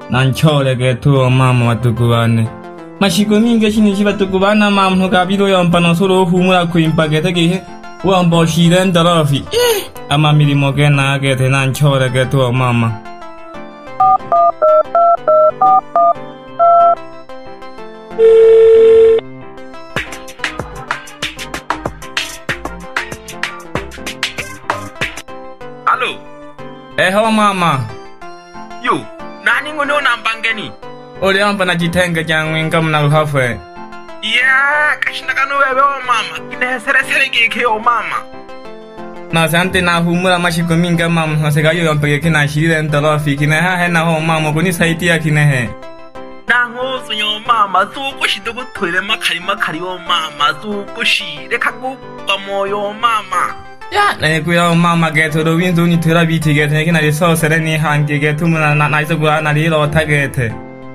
nanchole getu mama watukubane mashiko mingi shinishi batukubana mama ntukabiro yompa nosoro humura kuimpa gete gihe wambo shiren darafi ama milimo gena gete nanchole getu mama Hello. Hello mama. Yo, nani ngono nambangeni? Ole ampa na jitenga jangwinga mna hafe. Yeah, kashina kanu wewe o mama. Kine sere geke o mama. Na sante na humura mashiko minga mama hasega yo ampa kina shire ndarafi kine ha he na ho mama kuni saitia kine he. Na ho sunyo mama zuko shido gutwele makari o mama zuko shire kagu kamoyo mama. Ya, na kuya mama geto do windu ni therapy tigete kina de so sere ni hangi getu muna na iso gua na ri lo tagete.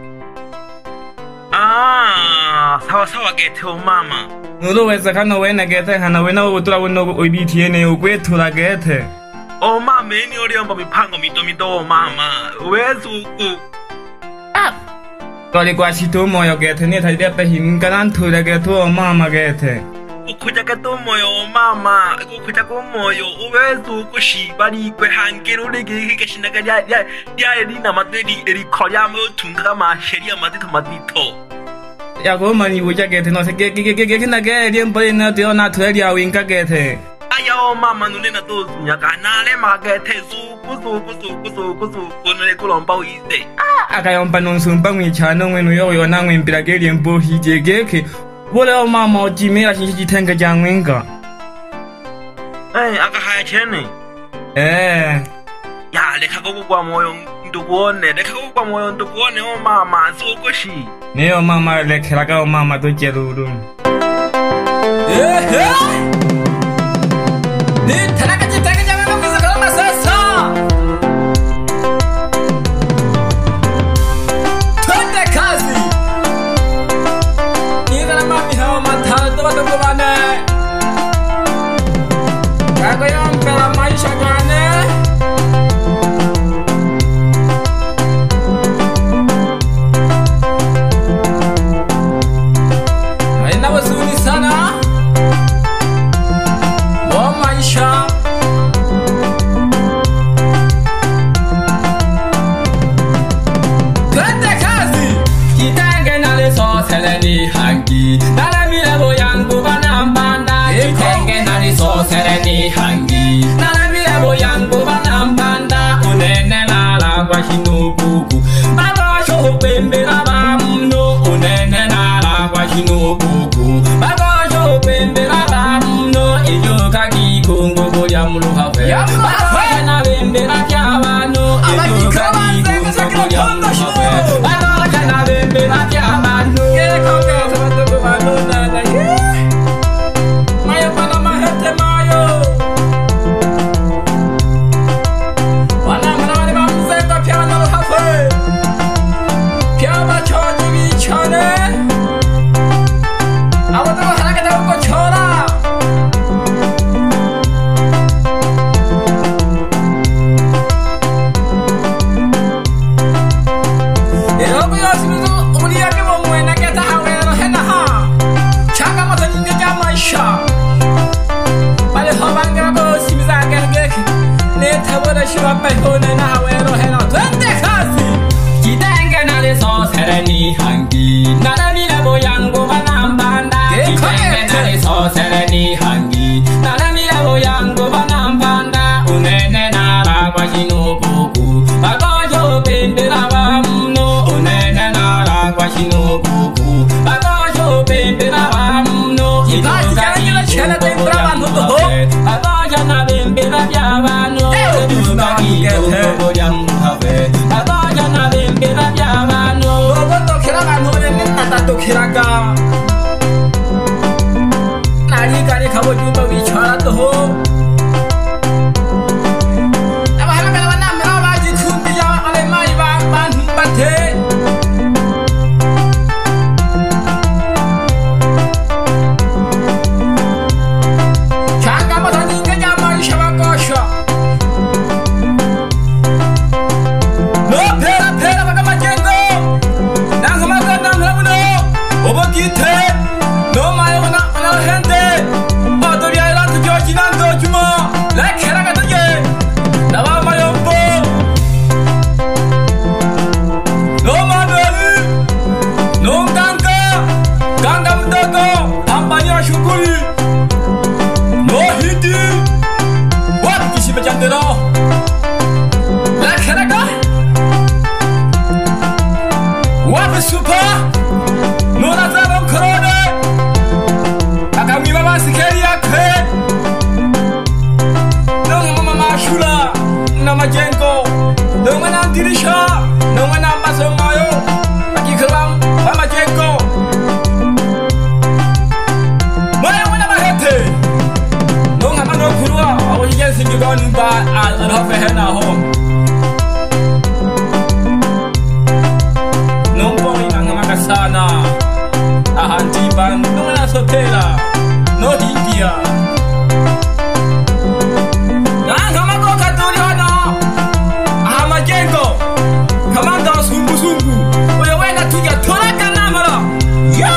Ah, sawa gete o mama. Nulo weza kana wena gete hana wena utura wono oibiti ene ukwetu la gete. O mama ni ori omba mipango mito o mama. Wezuku. Ah. Kali kwa shito moyo gete ni thaidia pe hinga nan thura getu o mama gete. Ukuja gato moyo mama, ukuja ko moyo uwezu kushibari kwe hangero lege keshinaga ya elina madeli eri kolya mo tunga ma sheria madito. Ya go mani uja gete no se ge na ge lien bole na de na thria winga gete. Aya o mama nune na to nya kana le ma gete kusu nule kulomba uise. Aka yomba non sumba mwi chano ngwenu yo na ngwimbira ge lien bo hije geke. Wole mama jimera shinji tenga jangwinga. Aka haya chene. Ya leka kwa moyo ndukuone o mama zukoshi. Neo mama lekera o mama to jeruru. Ni tanaka jitenga jangwinga kisa kama sasa. Twende kazi. Mami hao matatu watukubane Kako yompela maisha gane Haina wazuni sana Wa maisha Twende kazi Kitenge nale sosele ni hangi Sereni hangi Nalamile boyango banambanda Unene nala kwa shinubuku Baba shoho pembe la bamuno Unene nala kwa shinubuku Baba shoho pembe la bamuno Iyo kaki kungo boya muluhafe Baba jana bembe la kiawano Iyo kaki kungo boya muluhafe Baba jana bembe la kiawano Keko keko watuku wanuna Mayo pana mahete mayo Pera, pera, pera, jandero lakheraga wapi super nona zabo korone akamwiba basikeli yake nonga mama mashula na majengo nonga na dirisha nonga na masomayo akikalam wa majengo moya wana bahete nonga mano kurwa awo yensi ngoni ba alhofe hena ho nongo ina ngama sana ahantiba nonga na sotela no hindia ngama ko katoliana amajengo kamanda sungu sungu oya wenda tuja toraka namara yeah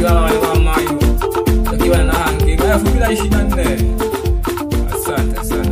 Asante sana.